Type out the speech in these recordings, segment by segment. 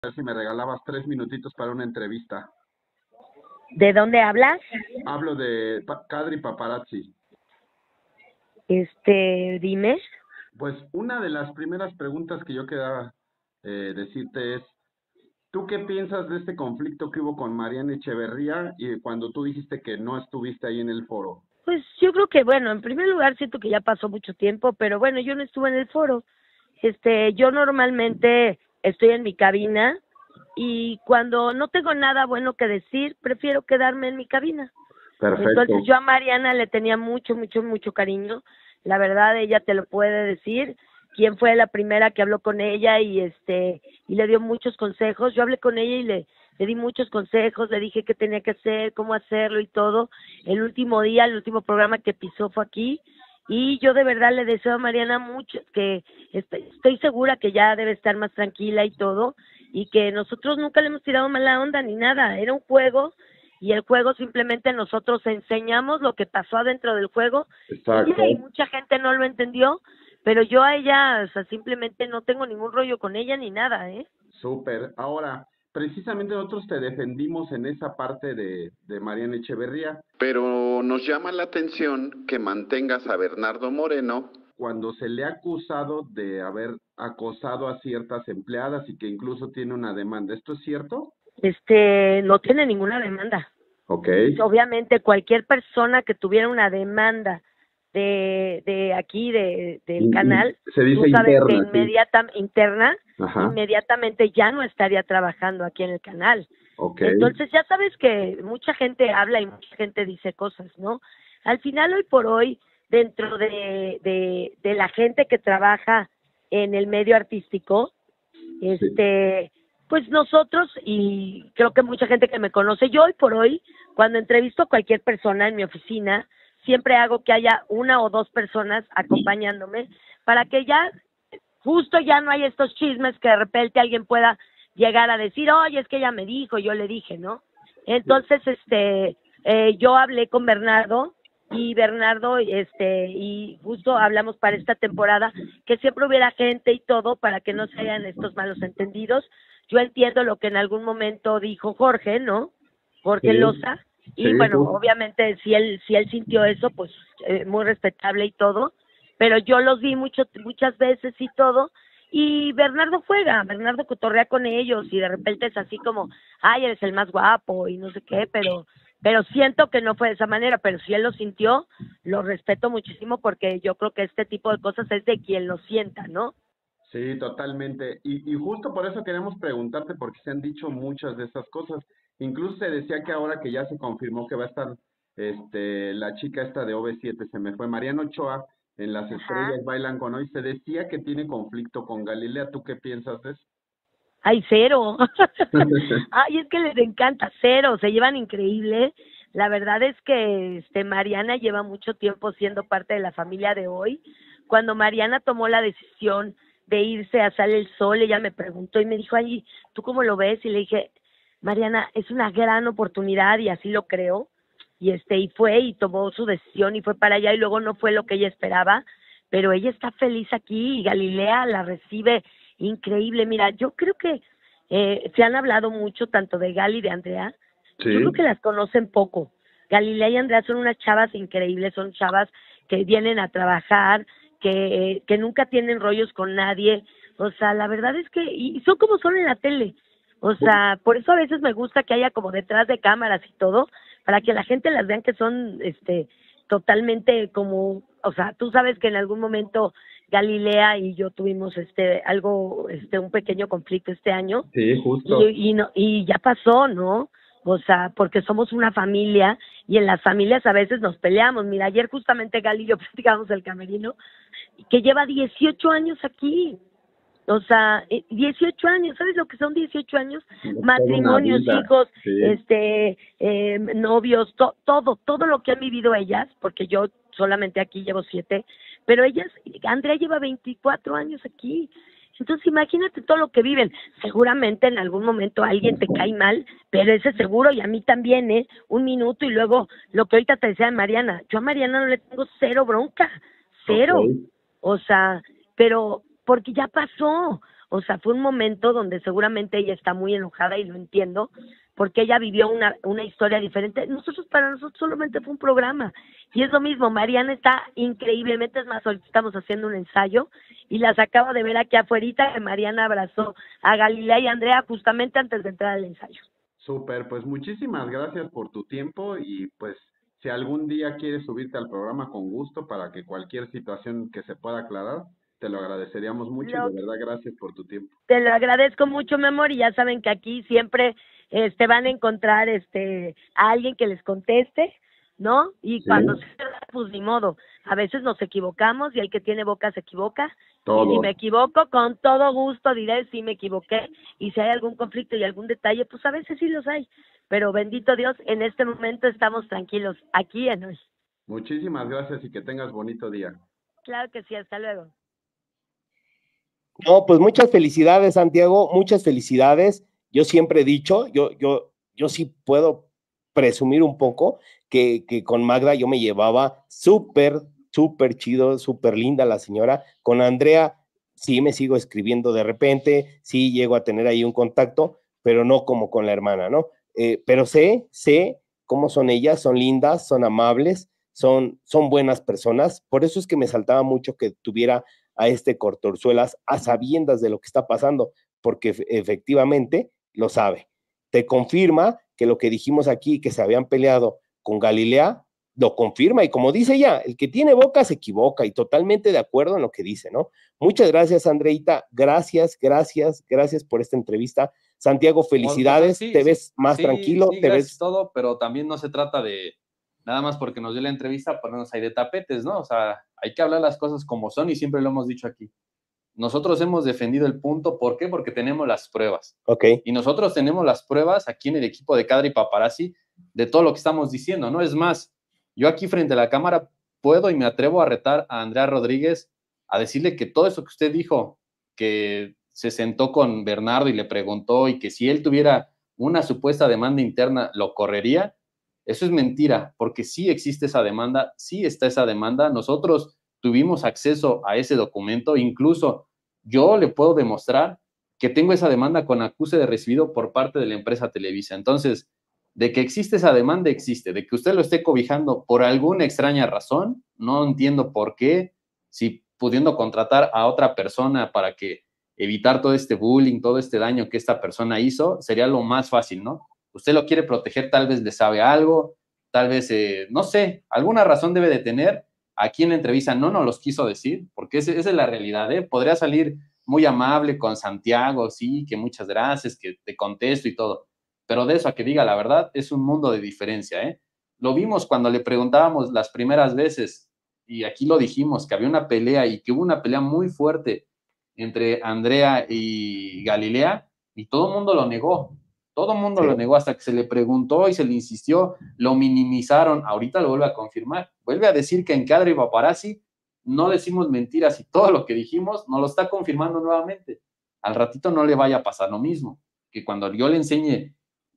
ver si me regalabas 3 minutitos para una entrevista. ¿De dónde hablas? Hablo de Kadri Paparazzi. Dime. Pues una de las primeras preguntas que yo quería decirte es, ¿tú qué piensas de este conflicto que hubo con Mariana Echeverría y cuando tú dijiste que no estuviste ahí en el foro? Pues yo creo que, bueno, en primer lugar siento que ya pasó mucho tiempo, pero bueno, yo no estuve en el foro. Yo normalmente estoy en mi cabina y cuando no tengo nada bueno que decir, prefiero quedarme en mi cabina. Entonces Perfecto. yo a Mariana le tenía mucho, mucho, mucho cariño. La verdad, ella te lo puede decir. Quién fue la primera que habló con ella y le dio muchos consejos. Yo hablé con ella y le di muchos consejos, le dije qué tenía que hacer, cómo hacerlo y todo. El último día, el último programa que pisó fue aquí y yo de verdad le deseo a Mariana mucho, que estoy segura que ya debe estar más tranquila y todo, y que nosotros nunca le hemos tirado mala onda ni nada, era un juego y el juego simplemente nosotros enseñamos lo que pasó adentro del juego y ya, y Exacto. mucha gente no lo entendió, pero yo a ella, o sea, simplemente no tengo ningún rollo con ella ni nada, ¿eh? Súper. Ahora, precisamente nosotros te defendimos en esa parte de Mariana Echeverría, pero nos llama la atención que mantengas a Bernardo Moreno cuando se le ha acusado de haber acosado a ciertas empleadas y que incluso tiene una demanda. ¿Esto es cierto? No tiene ninguna demanda. Ok. Obviamente cualquier persona que tuviera una demanda de aquí, del canal, Se tú dice sabes que interna, sí. interna, Ajá. inmediatamente ya no estaría trabajando aquí en el canal. Ok. Entonces ya sabes que mucha gente habla y mucha gente dice cosas, ¿no? Al final, hoy por hoy, dentro de la gente que trabaja en el medio artístico, Sí. pues nosotros, y creo que mucha gente que me conoce, yo hoy por hoy, cuando entrevisto a cualquier persona en mi oficina, siempre hago que haya una o dos personas acompañándome para que ya, justo ya no hay estos chismes que de repente alguien pueda llegar a decir, oye, es que ella me dijo, yo le dije, ¿no? Entonces, yo hablé con Bernardo y Bernardo, y justo hablamos para esta temporada que siempre hubiera gente y todo para que no se hayan estos malos entendidos. Yo entiendo lo que en algún momento dijo Jorge, ¿no? Jorge Sí, Loza, y sí, bueno, obviamente si él sintió eso, pues muy respetable y todo, pero yo los vi muchas veces y todo, y Bernardo juega, Bernardo cotorrea con ellos y de repente es así como, ay, eres el más guapo y no sé qué, pero siento que no fue de esa manera, pero si él lo sintió, lo respeto muchísimo porque yo creo que este tipo de cosas es de quien lo sienta, ¿no? sí, totalmente. Y justo por eso queremos preguntarte, porque se han dicho muchas de esas cosas. Incluso se decía que ahora que ya se confirmó que va a estar la chica esta de OV7, se me fue, Mariano Ochoa, en Las Ajá. Estrellas Bailan con Hoy, se decía que tiene conflicto con Galilea. ¿Tú qué piensas de eso? Ay, cero. Ay, es que les encanta, cero, se llevan increíble. La verdad es que Mariana lleva mucho tiempo siendo parte de la familia de Hoy. Cuando Mariana tomó la decisión de irse a Sale el Sol, ella me preguntó y me dijo, ay, ¿tú cómo lo ves? Y le dije, Mariana, es una gran oportunidad y así lo creo. Y fue y tomó su decisión y fue para allá y luego no fue lo que ella esperaba, pero ella está feliz aquí y Galilea la recibe increíble. Mira, yo creo que se han hablado mucho tanto de Gali y de Andrea. Yo creo que Sí. las conocen poco. Galilea y Andrea son unas chavas increíbles, son chavas que vienen a trabajar, que nunca tienen rollos con nadie. O sea, la verdad es que, y son como son en la tele. O sea, por eso a veces me gusta que haya como detrás de cámaras y todo, para que la gente las vean que son, totalmente como, o sea, tú sabes que en algún momento Galilea y yo tuvimos un pequeño conflicto este año Sí, y, justo. y no y ya pasó, ¿no? O sea, porque somos una familia y en las familias a veces nos peleamos. Mira, ayer justamente Gali y yo platicamos el camerino que lleva 18 años aquí. O sea, 18 años, ¿sabes lo que son 18 años? Toda una Matrimonios, vida. hijos, Sí. novios, todo lo que han vivido ellas, porque yo solamente aquí llevo 7, pero ellas, Andrea lleva 24 años aquí. Entonces imagínate todo lo que viven. Seguramente en algún momento alguien te cae mal, pero ese seguro, y a mí también, ¿eh? Un minuto y luego lo que ahorita te decía de Mariana, yo a Mariana no le tengo cero bronca, Ok. cero. O sea, pero porque ya pasó. O sea, fue un momento donde seguramente ella está muy enojada y lo entiendo, porque ella vivió una historia diferente. Para nosotros solamente fue un programa. Y es lo mismo, Mariana está increíblemente, es más, ahorita estamos haciendo un ensayo y las acabo de ver aquí afuera, que Mariana abrazó a Galilea y a Andrea justamente antes de entrar al ensayo. Súper, pues muchísimas gracias por tu tiempo y pues si algún día quieres subirte al programa con gusto para que cualquier situación que se pueda aclarar, te lo agradeceríamos mucho y de Lo verdad gracias por tu tiempo. Te lo agradezco mucho, mi amor, y ya saben que aquí siempre van a encontrar a alguien que les conteste, ¿no? Y Sí, cuando se da, pues ni modo. A veces nos equivocamos y el que tiene boca se equivoca. Y si me todo. equivoco, con todo gusto diré si me equivoqué. Y si hay algún conflicto y algún detalle, pues a veces sí los hay. Pero bendito Dios, en este momento estamos tranquilos aquí en hoy. Muchísimas gracias y que tengas bonito día. Claro que sí, hasta luego. No, pues muchas felicidades, Santiago, muchas felicidades. Yo siempre he dicho, yo sí puedo presumir un poco que con Magda yo me llevaba súper chido, súper linda la señora. Con Andrea sí me sigo escribiendo de repente, sí llego a tener ahí un contacto, pero no como con la hermana, ¿no? Pero sé cómo son ellas, son lindas, son amables, son buenas personas. Por eso es que me saltaba mucho que tuviera a este Cortorzuelas a sabiendas de lo que está pasando, porque efectivamente lo sabe. Te confirma que lo que dijimos aquí, que se habían peleado con Galilea, lo confirma, y como dice ella, el que tiene boca se equivoca, y totalmente de acuerdo en lo que dice, ¿no? Muchas gracias, Andreita, gracias por esta entrevista. Santiago, felicidades, sí, te ves más sí, tranquilo, sí, te gracias ves... todo, pero también no se trata de nada más porque nos dio la entrevista ponernos ahí de tapetes, ¿no? O sea, hay que hablar las cosas como son y siempre lo hemos dicho aquí. Nosotros hemos defendido el punto, ¿por qué? Porque tenemos las pruebas. Ok. Y nosotros tenemos las pruebas aquí en el equipo de Cadre y Paparazzi de todo lo que estamos diciendo, ¿no? Es más, yo aquí frente a la cámara puedo y me atrevo a retar a Andrea Rodríguez a decirle que todo eso que usted dijo, que se sentó con Bernardo y le preguntó y que si él tuviera una supuesta demanda interna, lo correría. Eso es mentira, porque sí existe esa demanda, sí está esa demanda. Nosotros tuvimos acceso a ese documento, incluso yo le puedo demostrar que tengo esa demanda con acuse de recibido por parte de la empresa Televisa. Entonces, de que existe esa demanda, existe. De que usted lo esté cobijando por alguna extraña razón, no entiendo por qué, si pudiendo contratar a otra persona para que evitar todo este bullying, todo este daño que esta persona hizo, sería lo más fácil, ¿no? Usted lo quiere proteger, tal vez le sabe algo, tal vez, no sé, alguna razón debe de tener. Aquí en la entrevista no nos los quiso decir, porque esa es la realidad, ¿eh? Podría salir muy amable con Santiago, sí, que muchas gracias, que te contesto y todo, pero de eso a que diga la verdad es un mundo de diferencia, ¿eh? Lo vimos cuando le preguntábamos las primeras veces, y aquí lo dijimos, que había una pelea y que hubo una pelea muy fuerte entre Andrea y Galilea, y todo el mundo lo negó. Todo el mundo lo negó hasta que se le preguntó y se le insistió, lo minimizaron. Ahorita lo vuelve a confirmar. Vuelve a decir que en Cadre y Paparazzi no decimos mentiras y todo lo que dijimos nos lo está confirmando nuevamente. Al ratito no le vaya a pasar lo mismo. Que cuando yo le enseñe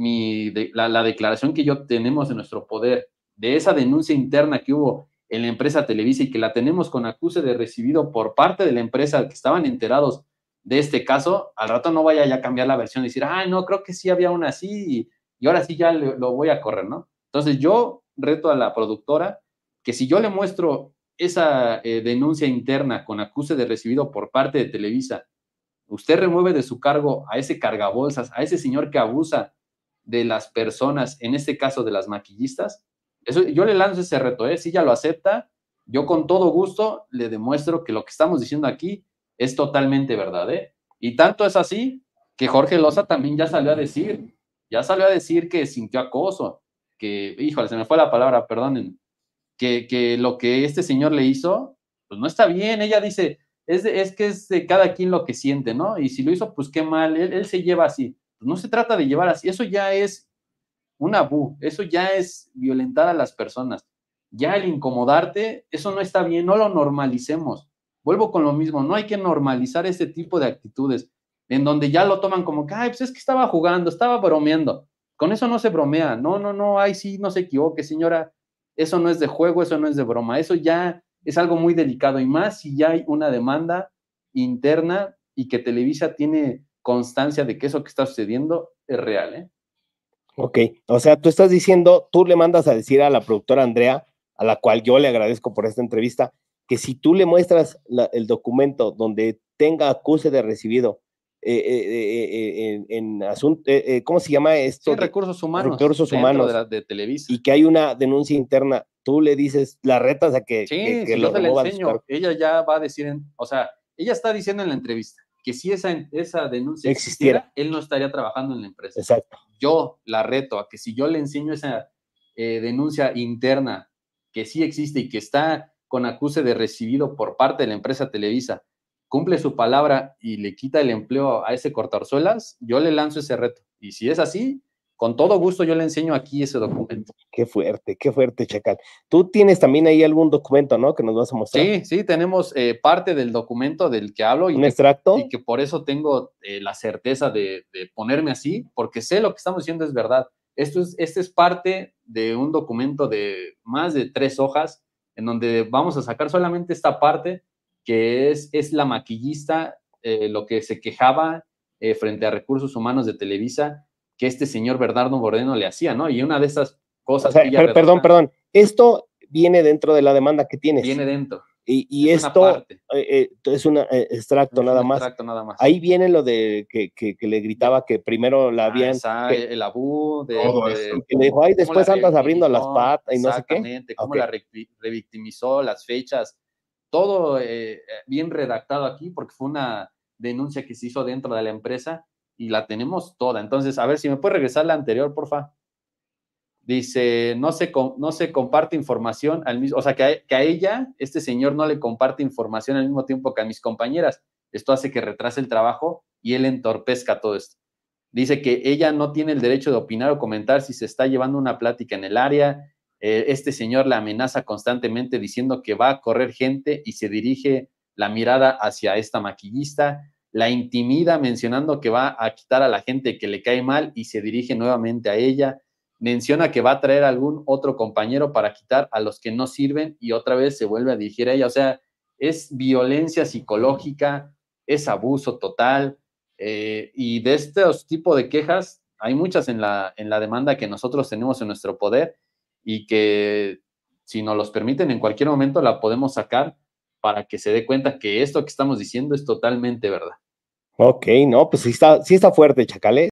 la declaración que yo tenemos en nuestro poder de esa denuncia interna que hubo en la empresa Televisa y que la tenemos con acuse de recibido por parte de la empresa que estaban enterados de este caso, al rato no vaya ya a cambiar la versión y decir, no, creo que sí había una así y ahora sí ya lo voy a correr, ¿no? Entonces yo reto a la productora que si yo le muestro esa denuncia interna con acuse de recibido por parte de Televisa, usted remueve de su cargo a ese cargabolsas, a ese señor que abusa de las personas, en este caso de las maquillistas, eso, yo le lanzo ese reto, si ella lo acepta, yo con todo gusto le demuestro que lo que estamos diciendo aquí es totalmente verdad, y tanto es así que Jorge Loza también ya salió a decir que sintió acoso, que, híjole, se me fue la palabra, perdonen, que lo que este señor le hizo, pues no está bien. Ella dice, es que es de cada quien lo que siente, ¿no? Y si lo hizo, pues qué mal, él se lleva así. Pues no se trata de llevar así, eso ya es un abú, eso ya es violentar a las personas. Ya el incomodarte, eso no está bien, no lo normalicemos. Vuelvo con lo mismo, no hay que normalizar ese tipo de actitudes, en donde ya lo toman como que, pues es que estaba jugando, estaba bromeando. Con eso no se bromea, no, ay, sí, no se equivoque, señora, eso no es de juego, eso no es de broma, eso ya es algo muy delicado y más si ya hay una demanda interna y que Televisa tiene constancia de que eso que está sucediendo es real, ¿eh? Ok, o sea, tú estás diciendo, tú le mandas a decir a la productora Andrea, a la cual yo le agradezco por esta entrevista, que si tú le muestras el documento donde tenga acuse de recibido en asunto, ¿cómo se llama esto? Sí, recursos humanos. Recursos humanos. De Televisa. Y que hay una denuncia interna, tú le dices, la retas a que, sí, que si lo yo te la remueva de su enseño, cargo. ella ya va a decir, o sea, ella está diciendo en la entrevista que si esa denuncia existiera, él no estaría trabajando en la empresa. Exacto. Yo la reto a que si yo le enseño esa denuncia interna que sí existe y que está con acuse de recibido por parte de la empresa Televisa, cumple su palabra y le quita el empleo a ese cortaorzuelas, yo le lanzo ese reto. Y si es así, con todo gusto yo le enseño aquí ese documento. Qué fuerte, Chacal. Tú tienes también ahí algún documento, ¿no? Que nos vas a mostrar. Sí, tenemos parte del documento del que hablo. ¿Un extracto? Y que por eso tengo la certeza de ponerme así, porque sé lo que estamos diciendo es verdad. Este es parte de un documento de más de 3 hojas, en donde vamos a sacar solamente esta parte, que es la maquillista, lo que se quejaba frente a Recursos Humanos de Televisa, que este señor Bernardo Moreno le hacía, ¿no? Y una de esas cosas... O sea, perdón, esto viene dentro de la demanda que tienes. Viene dentro. Y es esto una parte. Es un extracto, nada más. Nada más. Ahí viene lo de que le gritaba que primero la habían... el abú, que le dijo, ay, después andas abriendo las patas y no sé qué. Exactamente, cómo la revictimizó, las fechas, todo bien redactado aquí, porque fue una denuncia que se hizo dentro de la empresa y la tenemos toda. Entonces, a ver, si me puede regresar la anterior, porfa. Dice, no se comparte información al mismo, o sea, que a ella, este señor no le comparte información al mismo tiempo que a mis compañeras. Esto hace que retrase el trabajo y él entorpezca todo esto. Dice que ella no tiene el derecho de opinar o comentar si se está llevando una plática en el área. Este señor la amenaza constantemente diciendo que va a correr gente y se dirige la mirada hacia esta maquillista. La intimida mencionando que va a quitar a la gente que le cae mal y se dirige nuevamente a ella. Menciona que va a traer a algún otro compañero para quitar a los que no sirven y otra vez se vuelve a dirigir a ella. O sea, es violencia psicológica, es abuso total. Y de estos tipos de quejas hay muchas en la demanda que nosotros tenemos en nuestro poder y que si nos los permiten en cualquier momento la podemos sacar para que se dé cuenta que esto que estamos diciendo es totalmente verdad. Ok, no, pues sí está fuerte, Chacal, ¿eh?